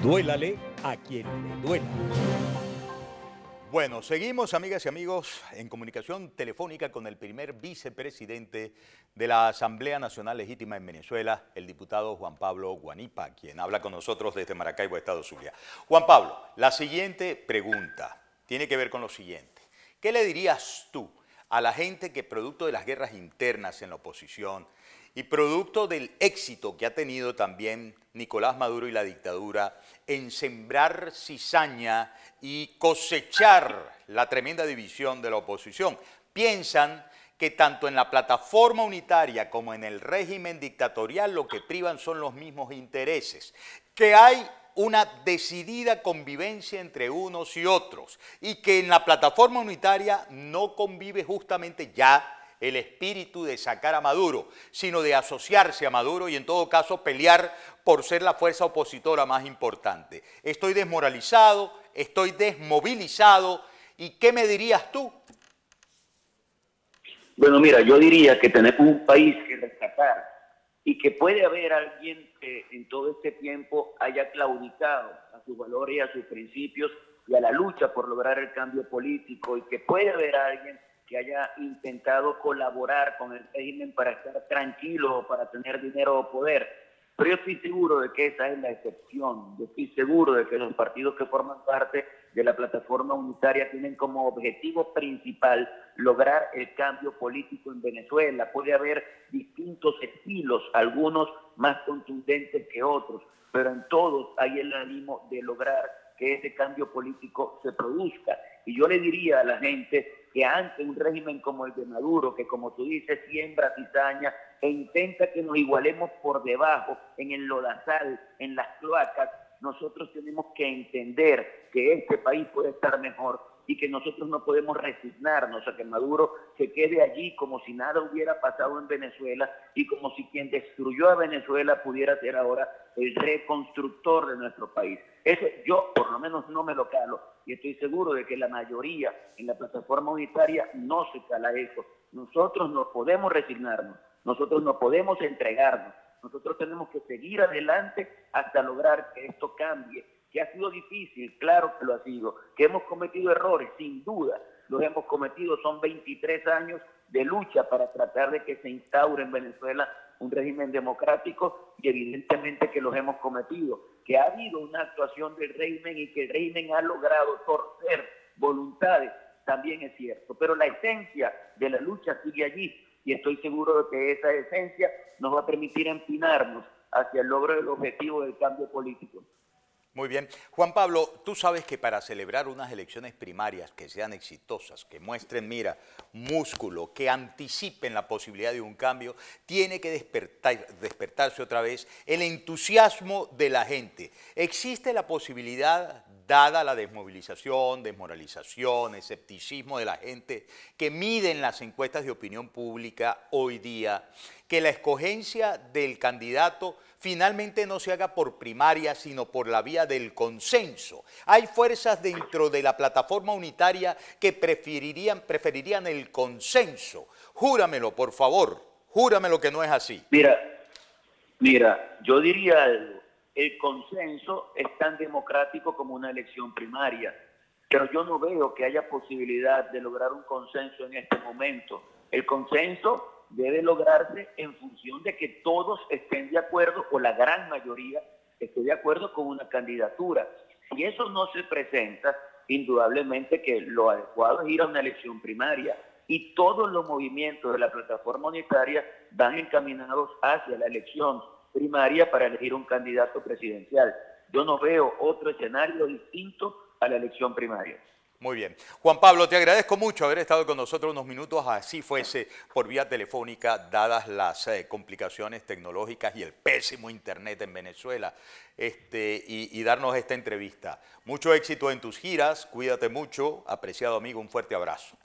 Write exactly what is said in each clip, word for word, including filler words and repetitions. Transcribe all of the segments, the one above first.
Duélale a quien le duela. Bueno, seguimos, amigas y amigos, en comunicación telefónica con el primer vicepresidente de la Asamblea Nacional Legítima en Venezuela, el diputado Juan Pablo Guanipa, quien habla con nosotros desde Maracaibo, Estado Zulia. Juan Pablo, la siguiente pregunta tiene que ver con lo siguiente. ¿Qué le dirías tú a la gente que, producto de las guerras internas en la oposición y producto del éxito que ha tenido también Nicolás Maduro y la dictadura en sembrar cizaña y cosechar la tremenda división de la oposición, piensan que tanto en la plataforma unitaria como en el régimen dictatorial lo que privan son los mismos intereses, que hay una decidida convivencia entre unos y otros y que en la plataforma unitaria no convive justamente ya el espíritu de sacar a Maduro, sino de asociarse a Maduro y en todo caso pelear por ser la fuerza opositora más importante? Estoy desmoralizado, estoy desmovilizado, ¿y qué me dirías tú? Bueno, mira, yo diría que tenemos un país que rescatar y que puede haber alguien que en todo este tiempo haya claudicado a sus valores y a sus principios y a la lucha por lograr el cambio político, y que puede haber alguien que haya intentado colaborar con el régimen para estar tranquilo o para tener dinero o poder. Pero yo estoy seguro de que esa es la excepción. Yo estoy seguro de que los partidos que forman parte de la plataforma unitaria tienen como objetivo principal lograr el cambio político en Venezuela. Puede haber distintos estilos, algunos más contundentes que otros, pero en todos hay el ánimo de lograr que ese cambio político se produzca. Y yo le diría a la gente que ante un régimen como el de Maduro, que como tú dices, siembra cizaña e intenta que nos igualemos por debajo, en el lodazal, en las cloacas, nosotros tenemos que entender que este país puede estar mejor y que nosotros no podemos resignarnos a que Maduro se quede allí como si nada hubiera pasado en Venezuela y como si quien destruyó a Venezuela pudiera ser ahora el reconstructor de nuestro país. Eso yo por lo menos no me lo calo, y estoy seguro de que la mayoría en la plataforma unitaria no se cala eso. Nosotros no podemos resignarnos, nosotros no podemos entregarnos, nosotros tenemos que seguir adelante hasta lograr que esto cambie. Que ha sido difícil, claro que lo ha sido, que hemos cometido errores, sin duda, los hemos cometido, son veintitrés años de lucha para tratar de que se instaure en Venezuela un régimen democrático, y evidentemente que los hemos cometido, que ha habido una actuación del régimen y que el régimen ha logrado torcer voluntades, también es cierto, pero la esencia de la lucha sigue allí, y estoy seguro de que esa esencia nos va a permitir empinarnos hacia el logro del objetivo del cambio político. Muy bien. Juan Pablo, tú sabes que para celebrar unas elecciones primarias que sean exitosas, que muestren, mira, músculo, que anticipen la posibilidad de un cambio, tiene que despertar, despertarse otra vez el entusiasmo de la gente. ¿Existe la posibilidad, dada la desmovilización, desmoralización, escepticismo de la gente que miden las encuestas de opinión pública hoy día, que la escogencia del candidato finalmente no se haga por primaria, sino por la vía del consenso? Hay fuerzas dentro de la plataforma unitaria que preferirían, preferirían el consenso. Júramelo, por favor, júramelo que no es así. Mira, mira, yo diría algo. El consenso es tan democrático como una elección primaria, pero yo no veo que haya posibilidad de lograr un consenso en este momento. El consenso debe lograrse en función de que todos estén de acuerdo, o la gran mayoría esté de acuerdo con una candidatura. Si eso no se presenta, indudablemente que lo adecuado es ir a una elección primaria, y todos los movimientos de la plataforma unitaria van encaminados hacia la elección primaria para elegir un candidato presidencial. Yo no veo otro escenario distinto a la elección primaria. Muy bien. Juan Pablo, te agradezco mucho haber estado con nosotros unos minutos, así fuese por vía telefónica, dadas las eh, complicaciones tecnológicas y el pésimo internet en Venezuela, este, y, y darnos esta entrevista. Mucho éxito en tus giras, cuídate mucho, apreciado amigo, un fuerte abrazo.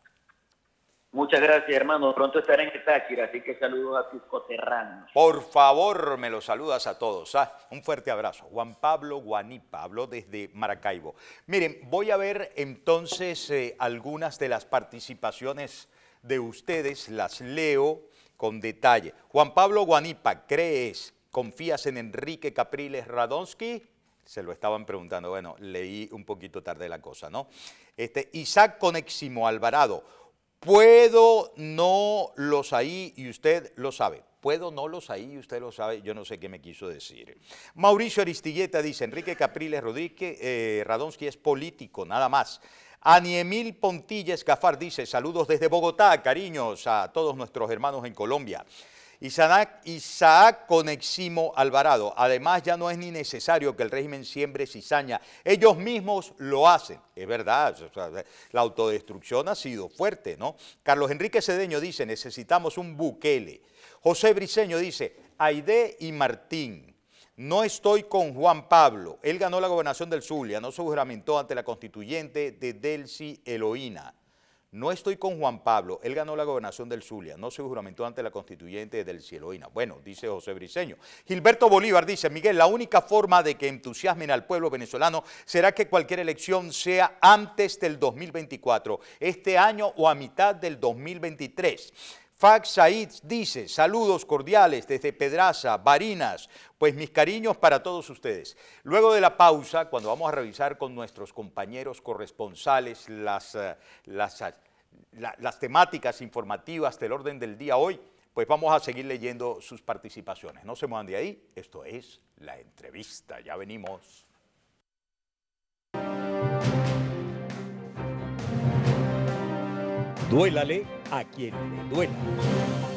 Muchas gracias, hermano. Pronto estaré en el Táchira, así que saludos a tus coterráneos. Por favor, me los saludas a todos. ¿Ah? Un fuerte abrazo. Juan Pablo Guanipa, habló desde Maracaibo. Miren, voy a ver entonces eh, algunas de las participaciones de ustedes, las leo con detalle. Juan Pablo Guanipa, ¿crees, confías en Enrique Capriles Radonsky? Se lo estaban preguntando. Bueno, leí un poquito tarde la cosa, ¿no? Este, Isaac Coneximo Alvarado. Puedo no los ahí y usted lo sabe. Puedo no los ahí y usted lo sabe. Yo no sé qué me quiso decir. Mauricio Aristilleta dice, Enrique Capriles Rodríguez eh, Radonsky es político, nada más. Aniemil Pontilla Escafar dice, saludos desde Bogotá, cariños a todos nuestros hermanos en Colombia. Isaac, Isaac Coneximo Alvarado, además ya no es ni necesario que el régimen siembre cizaña, ellos mismos lo hacen, es verdad, o sea, la autodestrucción ha sido fuerte, ¿no? Carlos Enrique Cedeño dice, necesitamos un Bukele. José Briceño dice, Aide y Martín, no estoy con Juan Pablo, él ganó la gobernación del Zulia, no se juramentó ante la constituyente de Delcy Eloína. No estoy con Juan Pablo, él ganó la gobernación del Zulia, no se juramentó ante la constituyente del Cieloína. Bueno, dice José Briceño. Gilberto Bolívar dice, Miguel, la única forma de que entusiasmen al pueblo venezolano será que cualquier elección sea antes del dos mil veinticuatro, este año o a mitad del dos mil veintitrés. Fax Said dice, saludos cordiales desde Pedraza, Barinas, pues mis cariños para todos ustedes. Luego de la pausa, cuando vamos a revisar con nuestros compañeros corresponsales las, las, la, las temáticas informativas del orden del día hoy, pues vamos a seguir leyendo sus participaciones. No se muevan de ahí, esto es La Entrevista, ya venimos. Duélale a quien le duela.